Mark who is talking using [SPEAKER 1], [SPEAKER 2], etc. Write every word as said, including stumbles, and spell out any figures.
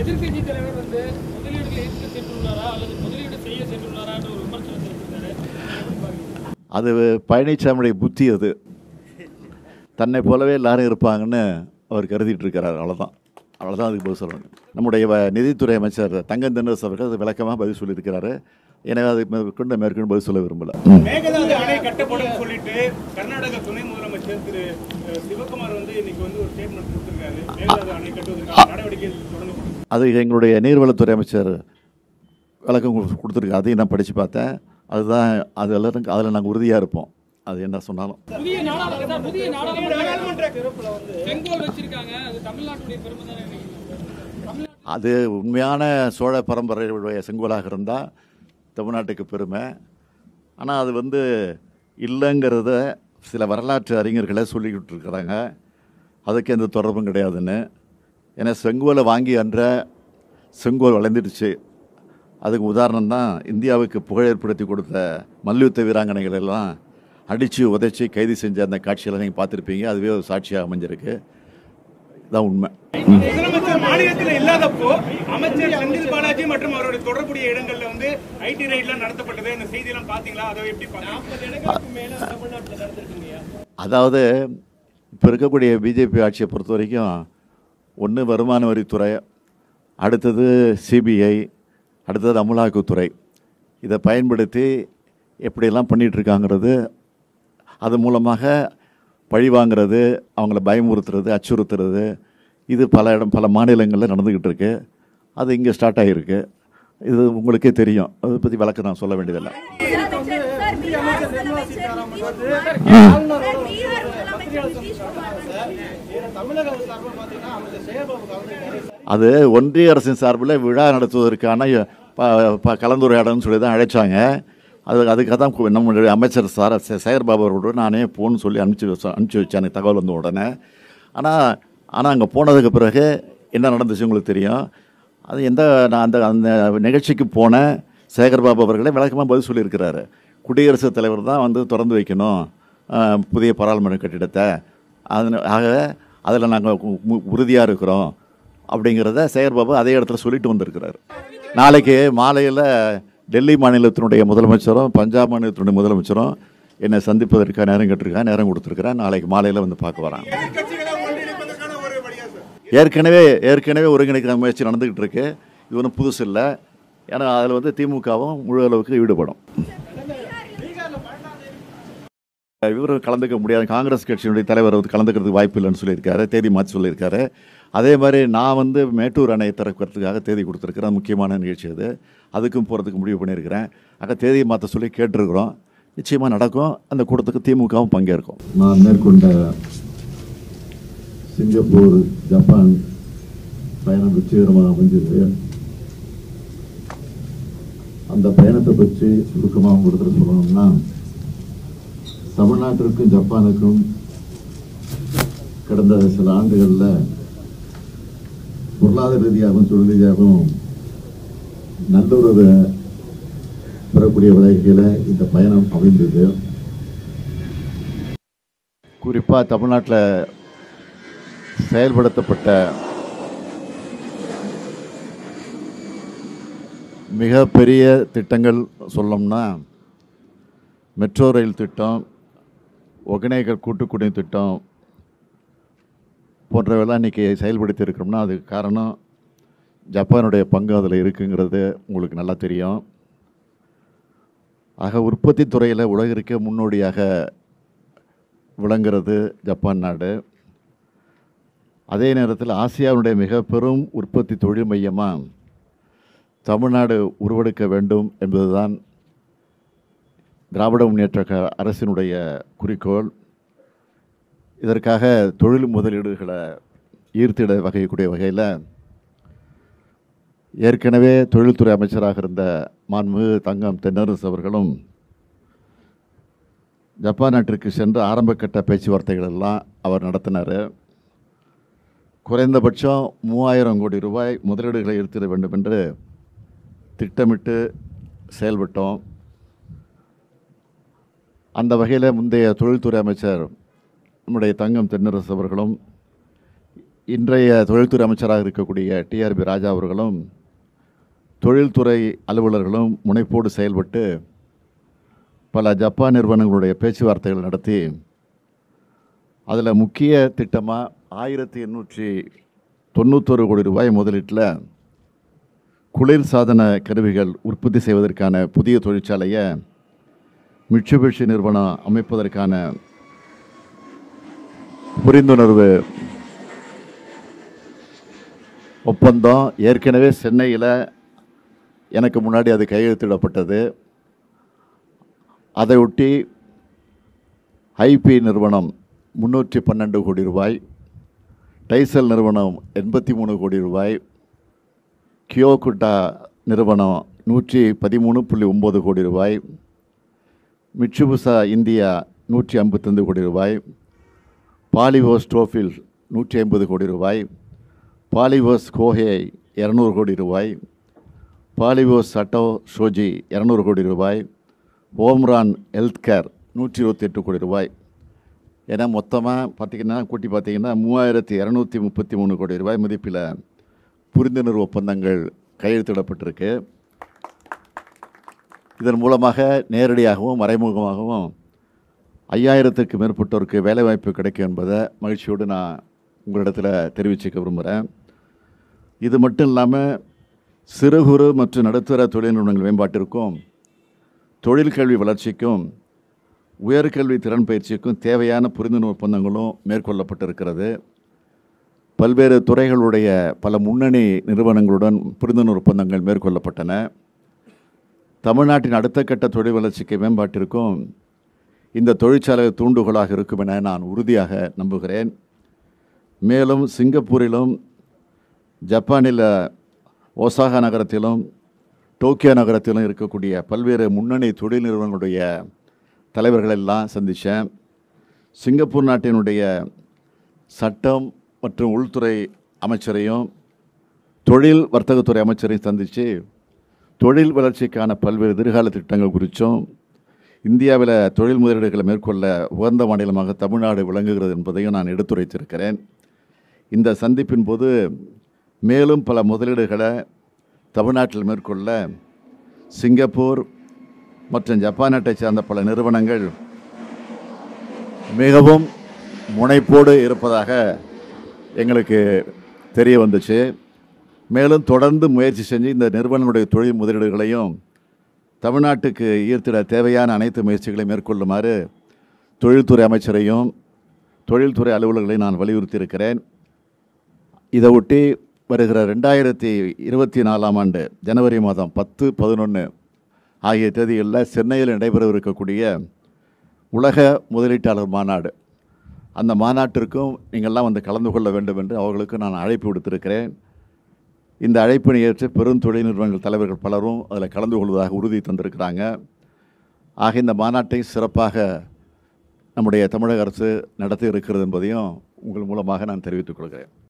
[SPEAKER 1] எதிர்க்கட்சி தலைவர் வந்து முதலீடுகளை ஈர்க்க சென்றுள்ளாரா அல்லது முதலீடு செய்ய சென்றுள்ளாரான்னு ஒரு விமர்சனம் தெரிவித்தாரு.
[SPEAKER 2] அது பழனிசாமியுடைய புத்தி. அது தன்னை போலவே எல்லாரும் இருப்பாங்கன்னு அவர் கருதிட்டு இருக்கிறார். அவ்வளோதான் அவ்வளோதான் அதுக்கு பதில் சொல்லணும். நம்முடைய நிதித்துறை அமைச்சர் தங்கம் தென்னரசு அவர்கள் அது விளக்கமாக பதில் சொல்லியிருக்கிறாரு. எனவே அது மேற்கொண்டு மேற்கொண்டு பதில் சொல்ல விரும்பல.
[SPEAKER 3] மேகதாது அணை கட்டப்படும் சொல்லிட்டு கர்நாடக துணை முதலமைச்சர் திரு சிவகுமார் வந்து இன்னைக்கு வந்து ஒரு ஸ்டேட்மெண்ட் கொடுத்திருக்காரு. மேகதாது அணை கட்டுவதற்கான நடவடிக்கை தொடங்கப்படும்.
[SPEAKER 2] அது எங்களுடைய நீர்வளத்துறை அமைச்சர் விளக்கம் கொடுத்துருக்கு. அதையும் நான் படித்து பார்த்தேன். அதுதான் அது எல்லாரும் அதில் நாங்கள் உறுதியாக இருப்போம். அது என்ன சொன்னாலும்
[SPEAKER 1] புதிய நாடாளுமன்ற புதிய நாடாளுமன்ற திறப்புல வந்து செங்கோல் வச்சிருக்காங்க. அது தமிழ்நாட்டுடைய பெருமை தானே நினைக்கிறீங்க?
[SPEAKER 2] அது உண்மையான சோழ பரம்பரையுடைய செங்கோலாக இருந்தால் தமிழ்நாட்டுக்கு பெருமை. ஆனால் அது வந்து இல்லைங்கிறத சில வரலாற்று அறிஞர்களே சொல்லிக்கிட்டு இருக்கிறாங்க. அதுக்கு எந்த தொடர்பும் கிடையாதுன்னு. ஏன்னா செங்கோலை வாங்கி அன்ற செங்கோல் வளர்ந்துடுச்சு. அதுக்கு உதாரணம் தான் இந்தியாவுக்கு புகழ் ஏற்படுத்தி கொடுத்த மல்யுத்த வீராங்கனைகள் எல்லாம் அடித்து உதைச்சி கைது செஞ்ச அந்த காட்சியெல்லாம் நீங்கள் பார்த்துருப்பீங்க. அதுவே ஒரு சாட்சியாக அமைஞ்சிருக்கு. இதுதான் உண்மை.
[SPEAKER 3] முதலமைச்சர் மாநிலத்தில் இல்லாதப்போ அமைச்சர் செந்தில் பாலாஜி மற்றும் அவருடைய தொடர்புடைய இடங்கள்ல வந்து ஐடி ரைட்லாம் நடத்தப்பட்டது. இந்த செய்தியெல்லாம் பார்த்தீங்களா? அதை எப்படி நடந்திருக்கீங்க?
[SPEAKER 2] அதாவது இப்போ இருக்கக்கூடிய பிஜேபி ஆட்சியை பொறுத்த வரைக்கும் ஒன்று வருமான வரித்துறை, அடுத்தது சிபிஐ, அடுத்தது அமலாக்கத்துறை, இதை பயன்படுத்தி எப்படியெல்லாம் பண்ணிகிட்ருக்காங்கிறது, அது மூலமாக பழி வாங்கிறது, அவங்கள பயமுறுத்துறது, அச்சுறுத்துறது, இது பல இடம் பல மாநிலங்களில் நடந்துக்கிட்டு இருக்கு. அது இங்கே ஸ்டார்ட் ஆகிருக்கு. இது உங்களுக்கே தெரியும். அதை பற்றி விளக்கம் நான் சொல்ல வேண்டியதில்லை. அது ஒன்றிய அரசின் சார்பில் விழா நடத்துவதற்கான கலந்துரையாடல்னு சொல்லி தான் அழைச்சாங்க. அது அதுக்காக தான் நம்மளுடைய அமைச்சர் சார் சேகர்பாபு அவர்களோட நானே போன்னு சொல்லி அனுப்பிச்சி வச்ச அனுப்பிச்சி வச்சேன் எனக்கு தகவல் வந்த உடனே. ஆனால் ஆனால் அங்கே போனதுக்கு பிறகு என்ன நடந்துச்சு உங்களுக்கு தெரியும். அது எந்த நான் அந்த அந்த நிகழ்ச்சிக்கு போன சேகர்பாபு அவர்களே விளக்கமாக பதில் சொல்லியிருக்கிறாரு. குடியரசுத் தலைவர் தான் வந்து திறந்து வைக்கணும் புதிய பாராளுமன்ற கட்டிடத்தை. அது ஆக அதில் நாங்கள் உறுதியாக இருக்கிறோம் அப்படிங்கிறத சேகர்பாபு அதே இடத்துல சொல்லிட்டு வந்திருக்கிறார். நாளைக்கு மாலையில் டெல்லி மாநிலத்தினுடைய முதலமைச்சரும் பஞ்சாப் மாநிலத்தினுடைய முதலமைச்சரும் என்னை சந்திப்பதற்காக நேரம் கேட்டிருக்கேன், நேரம் கொடுத்துருக்கிறேன். நாளைக்கு மாலையில் வந்து பார்க்க வராங்க. ஏற்கனவே ஏற்கனவே ஒருங்கிணைக்கிற முயற்சி நடந்துக்கிட்டு இருக்கு. இது ஒன்றும் புதுசு இல்லை. ஏன்னா அதில் வந்து திமுகவும் முழு அளவுக்கு ஈடுபடும். இவரும் கலந்துக்க முடியாது. காங்கிரஸ் கட்சியினுடைய தலைவர் வந்து கலந்துக்கிறதுக்கு வாய்ப்பு இல்லைன்னு சொல்லியிருக்காரு. தேதி மாற்றி சொல்லியிருக்காரு. அதே மாதிரி நான் வந்து மேட்டூர் அணையை திறக்கிறதுக்காக தேதி கொடுத்துருக்குறேன். முக்கியமான நிகழ்ச்சி அது. அதுக்கும் போகிறதுக்கு முடிவு பண்ணியிருக்கிறேன். அங்கே தேதியை மாற்ற சொல்லி கேட்டிருக்கிறோம். நிச்சயமாக நடக்கும். அந்த கூட்டத்துக்கு திமுகவும் பங்கேற்கும்.
[SPEAKER 4] நான் மேற்கொண்ட சிங்கப்பூர் ஜப்பான் பயணம் வெற்றிகரமாக அமைஞ்சது. அந்த பயணத்தை பற்றி சுருக்கமாக உங்களுக்கு சொல்லணும்னா, தமிழ்நாட்டிற்கும் ஜப்பானுக்கும் கடந்த சில ஆண்டுகளில் பொருளாதார ரீதியாகவும் தொழில் ரீதியாகவும் நல்லுறவு பெறக்கூடிய வகையில் இந்த பயணம் அமைந்தது.
[SPEAKER 2] குறிப்பாக தமிழ்நாட்டில் செயல்படுத்தப்பட்ட மிகப்பெரிய திட்டங்கள் சொல்லணும்னா மெட்ரோ ரயில் திட்டம், ஒகேனக்கல் கூட்டுக்குடிநீர் திட்டம் போன்றவெல்லாம் இன்றைக்கி செயல்படுத்தி இருக்கிறோம்னா அதுக்கு காரணம் ஜப்பானுடைய பங்கு அதில் இருக்குங்கிறது உங்களுக்கு நல்லா தெரியும். ஆக உற்பத்தி துறையில் உலகிற்கே முன்னோடியாக விளங்குறது ஜப்பான் நாடு. அதே நேரத்தில் ஆசியாவுடைய மிக பெரும் உற்பத்தி தொழில் மையமாக தமிழ்நாடு உருவெடுக்க வேண்டும் என்பதுதான் திராவிட முன்னேற்ற அரசினுடைய குறிக்கோள். இதற்காக தொழில் முதலீடுகளை ஈர்த்திட வகைக்கூடிய வகையில் ஏற்கனவே தொழில்துறை அமைச்சராக இருந்த மாண்புமிகு தங்கம் தென்னரசு அவர்களும் ஜப்பான் நாட்டிற்கு சென்று ஆரம்பக்கட்ட பேச்சுவார்த்தைகள் எல்லாம் அவர் நடத்தினார். குறைந்தபட்சம் மூவாயிரம் கோடி ரூபாய் முதலீடுகளை ஈர்த்திட வேண்டும் என்று திட்டமிட்டு செயல்பட்டோம். அந்த வகையில் முந்தைய தொழில்துறை அமைச்சர் நம்முடைய தங்கம் தென்னரசு அவர்களும் இன்றைய தொழில்துறை அமைச்சராக இருக்கக்கூடிய டிஆர்பி ராஜா அவர்களும் தொழில்துறை அலுவலர்களும் முனைப்போடு செயல்பட்டு பல ஜப்பான் நிறுவனங்களுடைய பேச்சுவார்த்தைகள் நடத்தி அதில் முக்கிய திட்டமாக ஆயிரத்தி எண்ணூற்றி தொண்ணூத்தொரு கோடி ரூபாய் முதலீட்டில் குளிர் சாதன கருவிகள் உற்பத்தி செய்வதற்கான புதிய தொழிற்சாலையை மிட்சுபிஷி நிறுவனம் அமைப்பதற்கான புரிந்துணர்வு ஒப்பந்தம் ஏற்கனவே சென்னையில் எனக்கு முன்னாடி அது கையெழுத்திடப்பட்டது. அதையொட்டி ஐபி நிறுவனம் முன்னூற்றி பன்னெண்டு கோடி ரூபாய், டைசல் நிறுவனம் எண்பத்தி மூணு கோடி ரூபாய், கியோகுட்டா நிறுவனம் நூற்றி பதிமூணு புள்ளி ஒம்பது கோடி ரூபாய், மிட்சுபிஷி இந்தியா நூற்றி ஐம்பத்தஞ்சு கோடி ரூபாய், பாலிவோஸ் டோஃபில் நூற்றி ஐம்பது கோடி ரூபாய், பாலிவோஸ் கோஹே இரநூறு கோடி ரூபாய், பாலிவோஸ் சட்டோ ஷோஜி இரநூறு கோடி ரூபாய், ஓம்ரான் ஹெல்த் கேர் நூற்றி இருபத்தி எட்டு கோடி ரூபாய் ஏன்னா மொத்தமாக பார்த்திங்கன்னா கூட்டி பார்த்திங்கன்னா மூவாயிரத்தி இரநூத்தி முப்பத்தி மூணு கோடி ரூபாய் மதிப்பில் புரிந்துணர்வு ஒப்பந்தங்கள் கையெழுத்திடப்பட்டிருக்கு. இதன் மூலமாக நேரடியாகவும் மறைமுகமாகவும் ஐயாயிரத்துக்கு மேற்பட்டோருக்கு வேலைவாய்ப்பு கிடைக்கும் என்பதை மகிழ்ச்சியோடு நான் உங்களிடத்தில் தெரிவிச்சுக்க விரும்புகிறேன். இது மட்டும் இல்லாமல் சிறு குறு மற்றும் நடுத்தர தொழில் நிறுவனங்கள் மேம்பாட்டிற்கும் தொழிற்கல்வி வளர்ச்சிக்கும் உயர்கல்வி திறன் பயிற்சிக்கும் தேவையான புரிந்துணர்வு ஒப்பந்தங்களும் மேற்கொள்ளப்பட்டிருக்கிறது. பல்வேறு துறைகளுடைய பல முன்னணி நிறுவனங்களுடன் புரிந்துணர்வு ஒப்பந்தங்கள் மேற்கொள்ளப்பட்டன. தமிழ்நாட்டின் அடுத்த கட்ட தொழில் வளர்ச்சிக்கு மேம்பாட்டிற்கும் இந்த தொழிற்சாலை தூண்டுகோலாக இருக்கும் என நான் உறுதியாக நம்புகிறேன். மேலும் சிங்கப்பூரிலும் ஜப்பானில் ஒசாகா நகரத்திலும் டோக்கியோ நகரத்திலும் இருக்கக்கூடிய பல்வேறு முன்னணி தொழில் நிறுவனங்களுடைய தலைவர்களெல்லாம் சந்தித்தேன். சிங்கப்பூர் நாட்டினுடைய சட்டம் மற்றும் உள்துறை அமைச்சரையும் தொழில் வர்த்தகத்துறை அமைச்சரையும் சந்தித்து தொழில் வளர்ச்சிக்கான பல்வேறு எதிர்கால திட்டங்கள் குறித்தும் இந்தியாவில் தொழில் முதலீடுகளை மேற்கொள்ள உகந்த மாநிலமாக தமிழ்நாடு விளங்குகிறது என்பதையும் நான் எடுத்துரைத்திருக்கிறேன். இந்த சந்திப்பின் போது மேலும் பல முதலீடுகளை தமிழ்நாட்டில் மேற்கொள்ள சிங்கப்பூர் மற்றும் ஜப்பான் நாட்டை சார்ந்த பல நிறுவனங்கள் மிகவும் முனைப்போடு இருப்பதாக எங்களுக்கு தெரிய வந்துச்சு. மேலும் தொடர்ந்து முயற்சி செஞ்சு இந்த நிறுவனங்களுடைய தொழில் முதலீடுகளையும் தமிழ்நாட்டுக்கு ஈர்த்திட தேவையான அனைத்து முயற்சிகளையும் மேற்கொள்ளுமாறு தொழில்துறை அமைச்சரையும் தொழில்துறை அலுவலர்களையும் நான் வலியுறுத்தியிருக்கிறேன். இதை ஒட்டி வருகிற ரெண்டாயிரத்தி இருபத்தி நாலாம் ஆண்டு ஜனவரி மாதம் பத்து பதினொன்று ஆகிய தேதிகளில் சென்னையில் நடைபெறவிருக்கக்கூடிய உலக முதலீட்டாளர் மாநாடு, அந்த மாநாட்டிற்கும் நீங்கள்லாம் வந்து கலந்து கொள்ள வேண்டும் என்று அவர்களுக்கு நான் அழைப்பு விடுத்திருக்கிறேன். இந்த அழைப்பினை ஏற்று பெரும் தொழில் நிறுவனங்கள் தலைவர்கள் பலரும் அதில் கலந்து கொள்வதாக உறுதி தந்திருக்கிறாங்க. ஆக இந்த மாநாட்டை சிறப்பாக நம்முடைய தமிழக அரசு நடத்தி இருக்கிறது என்பதையும் உங்கள் மூலமாக நான் தெரிவித்துக் கொள்கிறேன்.